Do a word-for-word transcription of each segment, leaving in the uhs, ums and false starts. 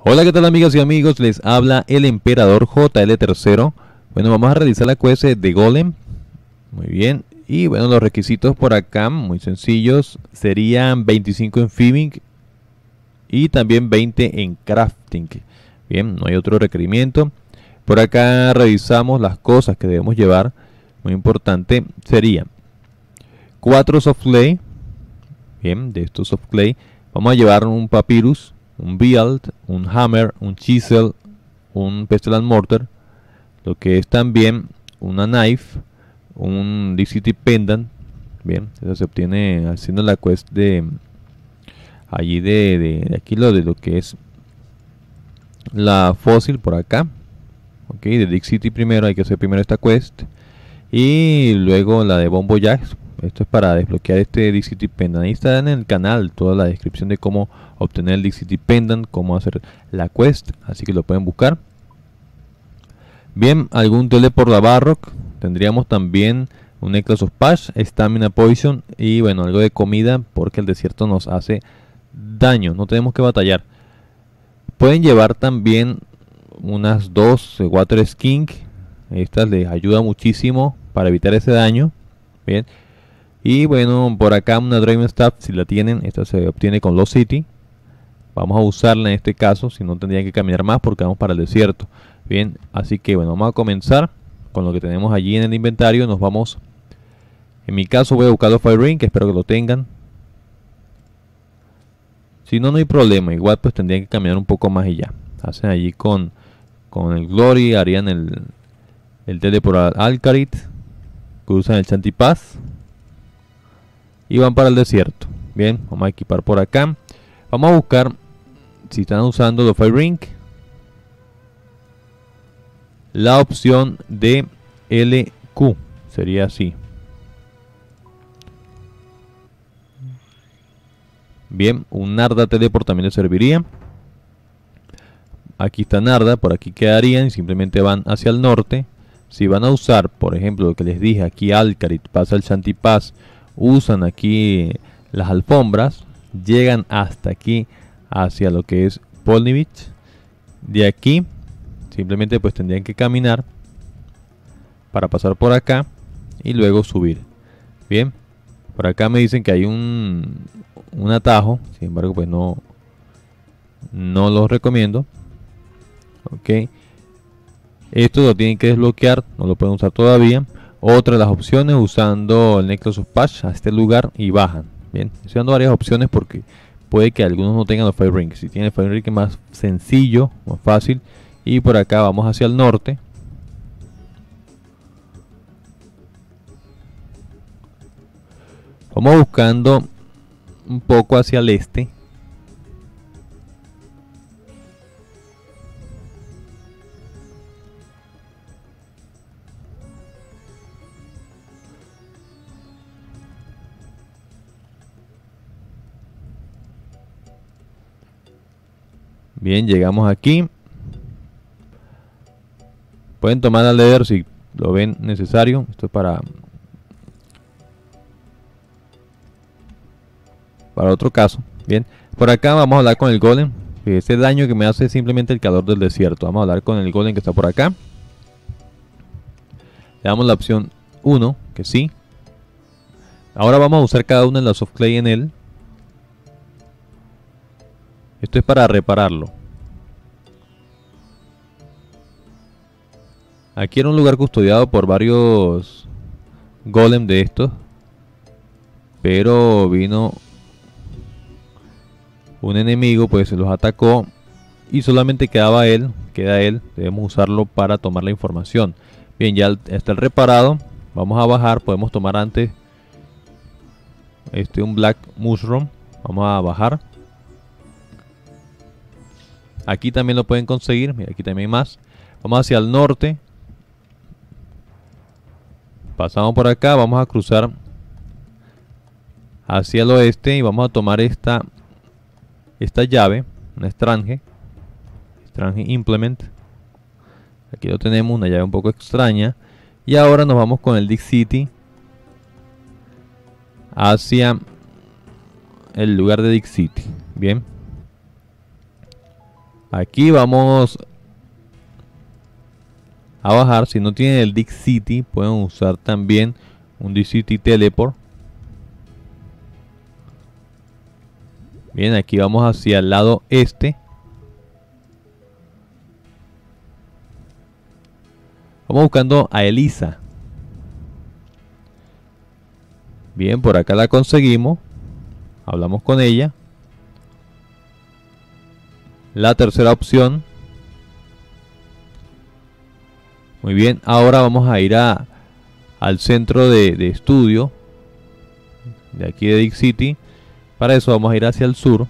Hola, ¿qué tal amigas y amigos? Les habla el Emperador J L tercero. Bueno, vamos a realizar la quest de Golem. Muy bien. Y bueno, los requisitos por acá, muy sencillos. Serían veinticinco en Fibbing y también veinte en Crafting. Bien, no hay otro requerimiento. Por acá revisamos las cosas que debemos llevar. Muy importante, serían cuatro soft clay. Bien, de estos soft clay vamos a llevar un papyrus, un build, un hammer, un chisel, un pestle and mortar, lo que es también una knife, un Dixity pendant. Bien, eso se obtiene haciendo la quest de allí de, de, de aquí lo de lo que es la fósil por acá. Ok, de Dixity primero hay que hacer primero esta quest y luego la de Bon Voyage. Esto es para desbloquear este Dixity Pendant. Ahí está en el canal toda la descripción de cómo obtener el Dixity Pendant, cómo hacer la quest, así que lo pueden buscar. Bien, algún teleport de Barrock. Tendríamos también un Necklace of Pash, Stamina Poison y bueno, algo de comida porque el desierto nos hace daño, no tenemos que batallar. Pueden llevar también unas dos Water Skink. Estas les ayuda muchísimo para evitar ese daño. Bien. Y bueno, por acá una Draven Staff, si la tienen, esta se obtiene con Lost City. Vamos a usarla en este caso, si no tendrían que caminar más porque vamos para el desierto. Bien, así que bueno, vamos a comenzar con lo que tenemos allí en el inventario. Nos vamos, en mi caso voy a buscar los Fire Ring, que espero que lo tengan. Si no, no hay problema, igual pues tendrían que caminar un poco más y ya. Hacen allí con, con el Glory, harían el, el teleport al Alcarit, cruzan el Shanty Pass y van para el desierto. Bien, vamos a equipar por acá. Vamos a buscar si están usando los Fire Ring, la opción de L Q sería así. Bien, un Narda Teleport también les serviría. Aquí está Narda, por aquí quedarían y simplemente van hacia el norte. Si van a usar, por ejemplo, lo que les dije, aquí Alcarit, pasa el Shanty Pass, usan aquí las alfombras, llegan hasta aquí hacia lo que es Polnivich. De aquí simplemente pues tendrían que caminar para pasar por acá y luego subir. Bien, por acá me dicen que hay un, un atajo, sin embargo pues no, no los recomiendo. Ok, esto lo tienen que desbloquear, no lo pueden usar todavía. Otra de las opciones, usando el Necklace of Pash a este lugar y bajan. Bien, estoy dando varias opciones porque puede que algunos no tengan los Fire Ring. Si tienen el Fire Ring es más sencillo, más fácil. Y por acá vamos hacia el norte. Vamos buscando un poco hacia el este. Bien, llegamos aquí. Pueden tomar al leer si lo ven necesario. Esto es para para otro caso. Bien, por acá vamos a hablar con el golem. Este daño que me hace simplemente el calor del desierto. Vamos a hablar con el golem que está por acá. Le damos la opción uno, que sí. Ahora vamos a usar cada una de las soft clay en él. Esto es para repararlo. Aquí era un lugar custodiado por varios golem de estos, pero vino un enemigo, pues se los atacó y solamente quedaba él, queda él. Debemos usarlo para tomar la información. Bien, ya está el reparado. Vamos a bajar, podemos tomar antes este un Black Mushroom. Vamos a bajar. Aquí también lo pueden conseguir. Mira, aquí también hay más. Vamos hacia el norte. Pasamos por acá. Vamos a cruzar hacia el oeste y vamos a tomar esta esta llave, una Strange Strange Implement. Aquí lo tenemos, una llave un poco extraña. Y ahora nos vamos con el Dixity hacia el lugar de Dixity. Bien, Aquí vamos a bajar. Si no tienen el Dixity, pueden usar también un Dixity Teleport. Bien, aquí vamos hacia el lado este. Vamos buscando a Elisa. Bien, por acá la conseguimos. Hablamos con ella. La tercera opción. Muy bien, ahora vamos a ir a, al centro de, de estudio de aquí de Dixity. Para eso vamos a ir hacia el sur.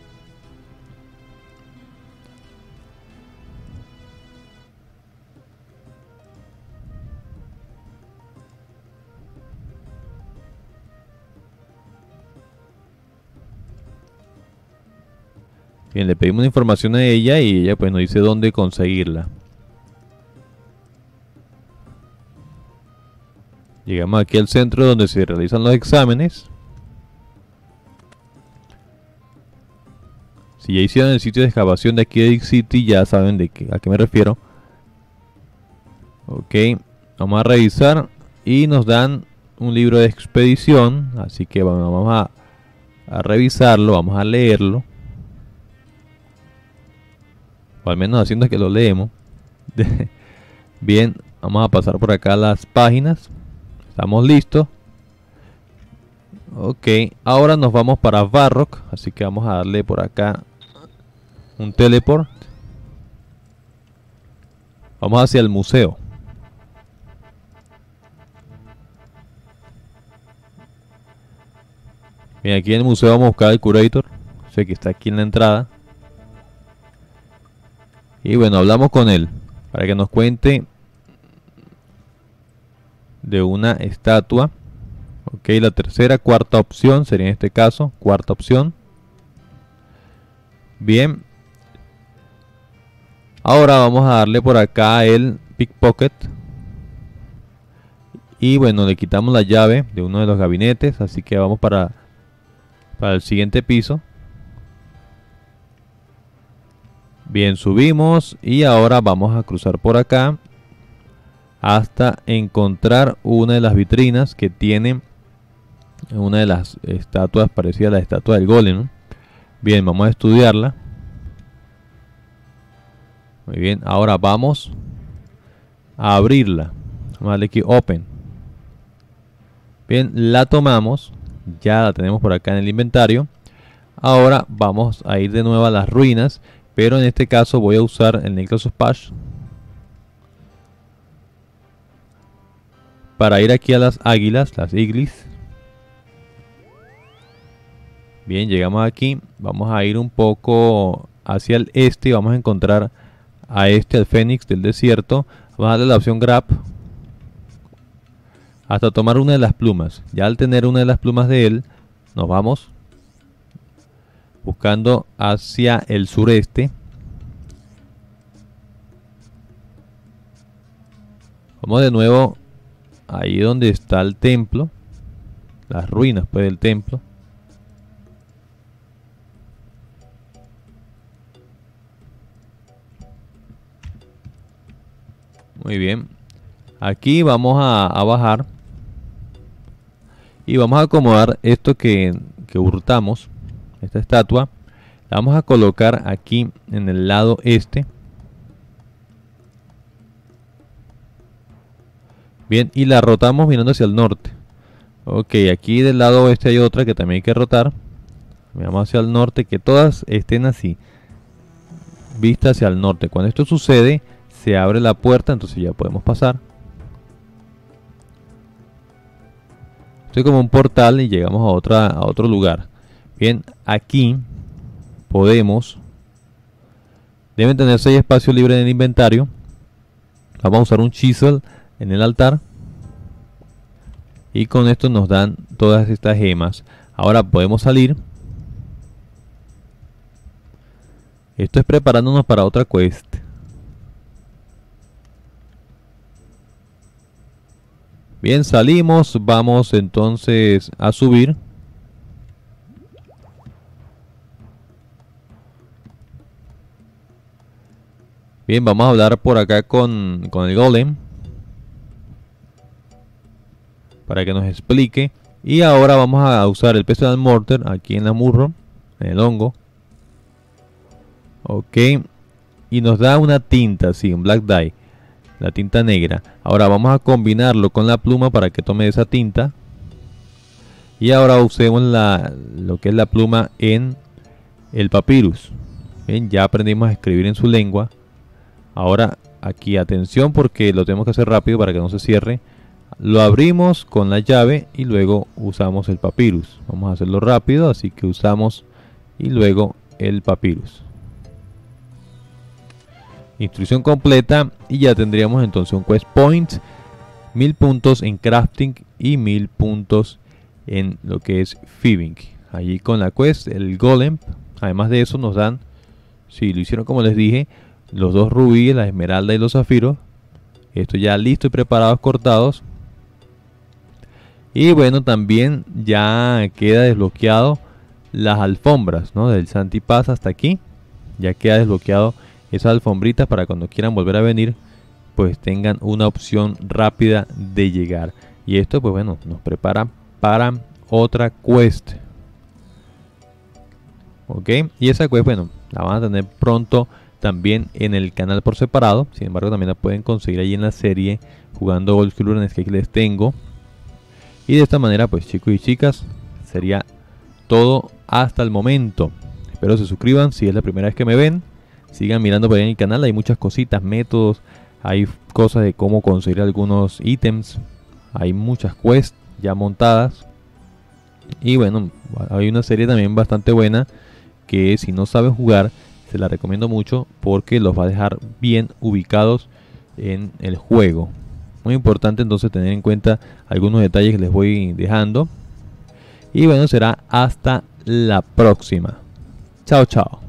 Bien, le pedimos información a ella y ella pues nos dice dónde conseguirla. Llegamos aquí al centro donde se realizan los exámenes. Si ya hicieron el sitio de excavación de aquí de Dixity, ya saben de qué, a qué me refiero. Ok, vamos a revisar y nos dan un libro de expedición. Así que vamos a, a revisarlo, vamos a leerlo. O al menos haciendo que lo leemos. Bien, vamos a pasar por acá las páginas. Estamos listos. Ok, ahora nos vamos para Varrock. Así que vamos a darle por acá un teleport. Vamos hacia el museo. Bien, aquí en el museo vamos a buscar el Curator. Sé que está aquí en la entrada. Y bueno, hablamos con él para que nos cuente de una estatua. Ok, la tercera, cuarta opción sería en este caso, cuarta opción. Bien. Ahora vamos a darle por acá el pickpocket. Y bueno, le quitamos la llave de uno de los gabinetes, así que vamos para, para el siguiente piso. Bien, subimos y ahora vamos a cruzar por acá hasta encontrar una de las vitrinas que tiene una de las estatuas parecida a la estatua del golem. Bien, vamos a estudiarla. Muy bien, ahora vamos a abrirla. Vamos a darle aquí Open. Bien, la tomamos. Ya la tenemos por acá en el inventario. Ahora vamos a ir de nuevo a las ruinas. Pero en este caso voy a usar el Necklace of Pash para ir aquí a las águilas, las iglis. Bien, llegamos aquí. Vamos a ir un poco hacia el este y vamos a encontrar a este, al Fénix del desierto. Vamos a darle la opción Grab hasta tomar una de las plumas. Ya al tener una de las plumas de él, nos vamos buscando hacia el sureste. Vamos de nuevo ahí donde está el templo, las ruinas pues del templo. Muy bien, aquí vamos a, a bajar y vamos a acomodar esto que, que hurtamos. Esta estatua la vamos a colocar aquí en el lado este. Bien, y la rotamos mirando hacia el norte. Ok, aquí del lado oeste hay otra que también hay que rotar. Miramos hacia el norte, que todas estén así, vista hacia el norte. Cuando esto sucede, se abre la puerta, entonces ya podemos pasar. Esto es como un portal y llegamos a, otra, a otro lugar. Bien, aquí podemos, deben tener seis espacios libres en el inventario. Vamos a usar un chisel en el altar y con esto nos dan todas estas gemas. Ahora podemos salir. Esto es preparándonos para otra quest. Bien, salimos, vamos entonces a subir. Bien, vamos a hablar por acá con, con el golem para que nos explique. Y ahora vamos a usar el pestle mortar aquí en la murro, en el hongo. Ok. Y nos da una tinta, sí, un black dye, la tinta negra. Ahora vamos a combinarlo con la pluma para que tome esa tinta. Y ahora usemos la, lo que es la pluma en el papyrus. Bien, ya aprendimos a escribir en su lengua. Ahora aquí atención porque lo tenemos que hacer rápido para que no se cierre. Lo abrimos con la llave y luego usamos el papyrus. Vamos a hacerlo rápido, así que usamos y luego el papyrus. Instrucción completa y ya tendríamos entonces un quest point, mil puntos en crafting y mil puntos en lo que es fibbing. Allí con la quest, el golem. Además de eso nos dan, si lo hicieron como les dije, los dos rubíes, la esmeralda y los zafiros. Esto ya listo y preparados, cortados. Y bueno, también ya queda desbloqueado las alfombras, ¿no? Del Santi Pass hasta aquí. Ya queda desbloqueado esas alfombritas para cuando quieran volver a venir, pues tengan una opción rápida de llegar. Y esto, pues bueno, nos prepara para otra quest. Ok, y esa quest, bueno, la van a tener pronto también en el canal por separado. Sin embargo, también la pueden conseguir ahí en la serie jugando Old School Runescape que les tengo. Y de esta manera, pues chicos y chicas, sería todo hasta el momento. Espero se suscriban si es la primera vez que me ven. Sigan mirando por ahí en el canal, hay muchas cositas, métodos, hay cosas de cómo conseguir algunos ítems, hay muchas quests ya montadas. Y bueno, hay una serie también bastante buena que si no saben jugar, se la recomiendo mucho porque los va a dejar bien ubicados en el juego. Muy importante entonces tener en cuenta algunos detalles que les voy dejando. Y bueno, será hasta la próxima. Chao, chao.